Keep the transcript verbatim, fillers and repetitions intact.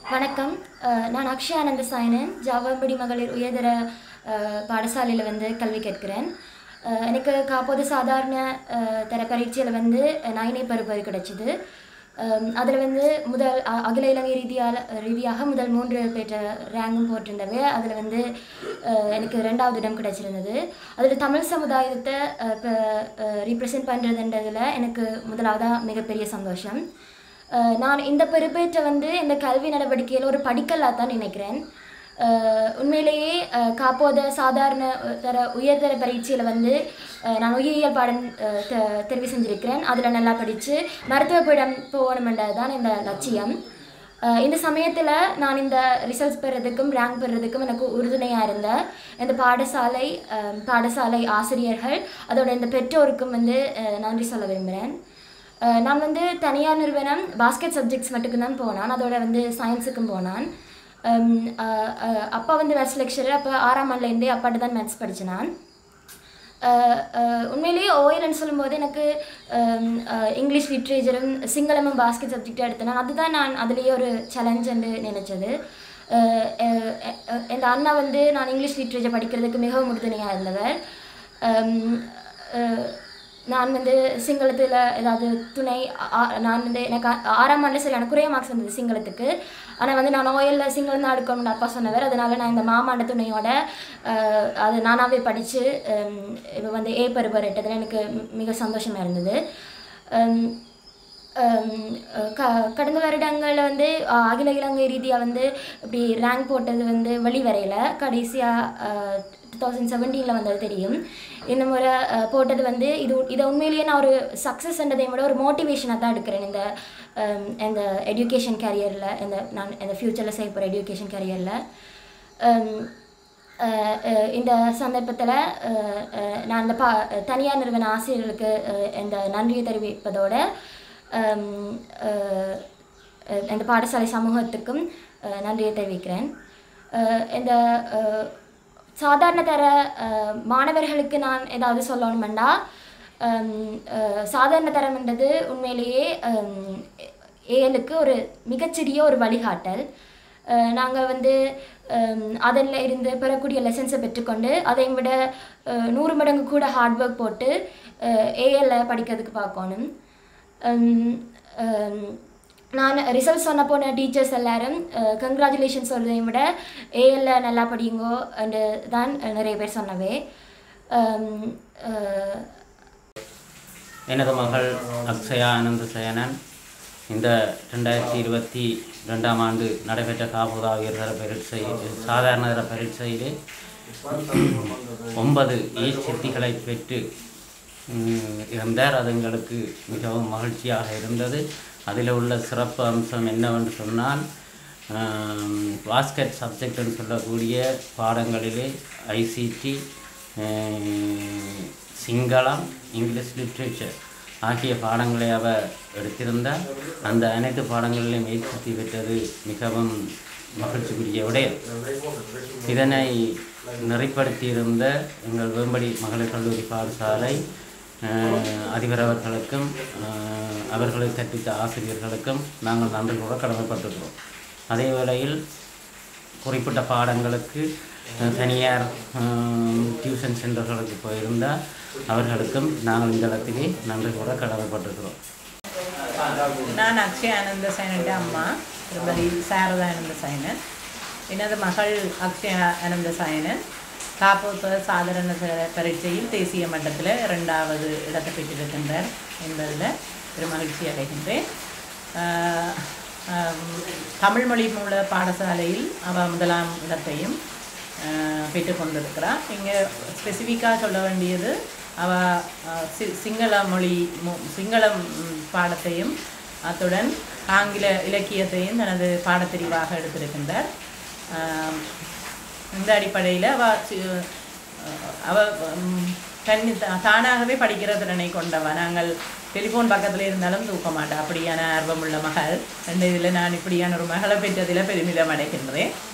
வணக்கம். நான் அக்ஷயானந்த சாயனன் ஜாவம்படி மகளிர் உயர்தர பாடசாலையில் வந்து கல்வி கேட்கிறேன். எனக்கு காப்போது சாதாரண தர பரீட்சையில் வந்து நைனே பருப்பது கிடைச்சிது. அதில் வந்து முதல் அகில இலங்கை ரீதியால் ரீதியாக முதல் மூன்று பேற்ற ரேங்கும் போட்டிருந்தவை. அதில் வந்து எனக்கு ரெண்டாவது இடம் கிடைச்சிருந்தது. அதில் தமிழ் சமுதாயத்தை இப்போ ரீப்ரசன்ட் பண்ணுறதுன்றதில் எனக்கு முதலாவதாக மிகப்பெரிய சந்தோஷம். நான் இந்த பெருப்பேற்றை வந்து இந்த கல்வி நடவடிக்கையில் ஒரு படிக்கல்லாக தான் நினைக்கிறேன். உண்மையிலேயே காப்போத சாதாரண தர உயர்தர பரீட்சையில் வந்து நான் உயிரியல் பாடம் தெ தெரிவு செஞ்சுருக்கிறேன். அதில் நல்லா படித்து மருத்துவ பீடம் போகணுமென்றது தான் இந்த லட்சியம். இந்த சமயத்தில் நான் இந்த ரிசல்ட்ஸ் பெறதுக்கும் ரேங்க் பெறதுக்கும் எனக்கு உறுதுணையாக இருந்த இந்த பாடசாலை பாடசாலை ஆசிரியர்கள் அதோட இந்த பெற்றோருக்கும் வந்து நன்றி சொல்ல விரும்புகிறேன். நான் வந்து தனியார் நிறுவனம் பாஸ்கெட் சப்ஜெக்ட்ஸ் மட்டுக்கும் தான் போனான். அதோட வந்து சயின்ஸுக்கும் போனான். அப்பா வந்து மேத்ஸ் லெக்சரர். அப்போ ஆறாம் ஆண்டுலேருந்தே அப்பாட்ட தான் மேத்ஸ் படித்தேன். நான் உண்மையிலேயே ஓஎல்ன்னு சொல்லும்போது எனக்கு இங்கிலீஷ் லிட்ரேச்சரும் சிங்களமும் பாஸ்கெட் சப்ஜெக்டாக எடுத்தேன். அதுதான் நான் அதுலேயே ஒரு சேலஞ்சுன்னு நினச்சது. என் அண்ணா வந்து நான் இங்கிலீஷ் லிட்ரேச்சர் படிக்கிறதுக்கு மிகவும் உறுதுணையாக இருந்தவர். நான் வந்து சிங்களத்தில் ஏதாவது துணை நான் வந்து எனக்கு ஆறாம் ஆண்டில் சரியான குறைய மார்க்ஸ் வந்தது சிங்களத்துக்கு. ஆனால் வந்து நான் ஓஎல்ல சிங்களம் தான் எடுக்கணும்னு அப்பா சொன்னவர். அதனால் நான் இந்த மாமாண்ட துணையோட அது நானாகவே படித்து இப்போ வந்து ஏ பருப்பர் எட்டதில் எனக்கு மிக சந்தோஷமாக இருந்தது. க கடந்த வருடங்களில் வந்து அகில இலங்கை ரீதியாக வந்து இப்படி ரேங்க் போட்டது வந்து வெளிவரையில் கடைசியாக டூ தௌசண்ட் செவன்டீனில் வந்தது தெரியும். இந்த முறை போட்டது வந்து இது இதை உண்மையிலேயே நான் ஒரு சக்ஸஸ்ன்றதை விட ஒரு மோட்டிவேஷனாக தான் எடுக்கிறேன். இந்த இந்த எஜுகேஷன் கேரியரில் இந்த நான் இந்த ஃப்யூச்சரில் செய்ய போகிற எஜுகேஷன் கேரியரில். இந்த சந்தர்ப்பத்தில் நான் இந்த பா தனியார் நிறுவன ஆசிரியர்களுக்கு இந்த நன்றியை தெரிவிப்பதோட இந்த பாடசாலை சமூகத்துக்கும் நன்றியை தெரிவிக்கிறேன். இந்த சாதாரண தர மாணவர்களுக்கு நான் ஏதாவது சொல்லணுமெண்டா, சாதாரண தரம்ன்றது உண்மையிலேயே ஏழுக்கு ஒரு மிகச்சிறிய ஒரு வழிகாட்டல். நாங்கள் வந்து அதில் இருந்து பெறக்கூடிய லெசன்ஸை பெற்றுக்கொண்டு அதை விட நூறு மடங்கு கூட ஹார்ட் ஒர்க் போட்டு ஏஎல்ல படிக்கிறதுக்கு பார்க்கணும். நான் ரிசல்ட் சொன்ன போன டீச்சர்ஸ் எல்லாரும் கங்க்ராச்சுலேஷன் சொல்கிறதையும் விட ஏஎல்ல நல்லா படியுங்கோ என்று தான் நிறைய பேர் சொன்னவே. எனது மகள் அக்ஷயானந்த சயனன் இந்த ரெண்டாயிரத்தி இருபத்தி ரெண்டாம் ஆண்டு நடைபெற்ற காப்போதா உயர்தர பரீட்சை சாதாரண தர பரீட்சையிலே ஒன்பது ஈச்சித்திகளை பெற்று இருந்தார். அது எங்களுக்கு மிகவும் மகிழ்ச்சியாக இருந்தது. அதில் உள்ள சிறப்பு அம்சம் என்னவென்று சொன்னால், பாஸ்கெட் சப்ஜெக்ட்னு சொல்லக்கூடிய பாடங்களிலே ஐசிடி, சிங்களம், இங்கிலீஷ் லிட்ரேச்சர் ஆகிய பாடங்களை அவர் எடுத்திருந்தார். அந்த அனைத்து பாடங்களிலும் ஈர்த்தி பெற்றது மிகவும் மகிழ்ச்சிக்குரிய விடயம். இதனை நெறிப்படுத்தியிருந்த எங்கள் வேம்படி மகளிர் கல்லூரி பாடசாலை அதிபர் அவர்களுக்கும் அவர்களை கற்பித்த ஆசிரியர்களுக்கும் நாங்கள் நன்றி கூட கடமைப்பட்டுள்ளோம். அதே வேளையில் குறிப்பிட்ட பாடங்களுக்கு தனியார் டியூஷன் சென்டர்களுக்கு போயிருந்தால் அவர்களுக்கும் நாங்கள் இந்த இடத்திலே நன்றி கூட கடமைப்பட்டுக்கிறோம். நான் அக்ஷயானந்த சயனன் அம்மா திருமதி சாரதானந்த சயனன். எனது மகள் அக்ஷயானந்த சயனன் காப்போத சாதாரண பரீட்சையில் தேசிய மட்டத்தில் இரண்டாவது இடத்தை பெற்றிருக்கின்றார் என்பதில் ஒரு மகிழ்ச்சி அடைகின்றேன். தமிழ் மொழி மூல பாடசாலையில் அவள் முதலாம் இடத்தையும் பெற்றுக்கொண்டிருக்கிறார். இங்கே ஸ்பெசிஃபிக்காக சொல்ல வேண்டியது அவள் சி சிங்கள மொழி சிங்களம் பாடத்தையும் அத்துடன் ஆங்கில இலக்கியத்தையும் தனது பாடப்பிரிவாக எடுத்திருக்கின்றார். இந்த அடிப்படையில் அவள் அவள் தனி தானாகவே படிக்கிற திறனை கொண்டவ. நாங்கள் டெலிஃபோன் பக்கத்தில் இருந்தாலும் தூக்க மாட்டேன். அப்படியான ஆர்வமுள்ள மகள். ரெண்டு இதில் நான் இப்படியான ஒரு மகளை பெற்றதில் பெருமிதம் அடைகின்றேன்.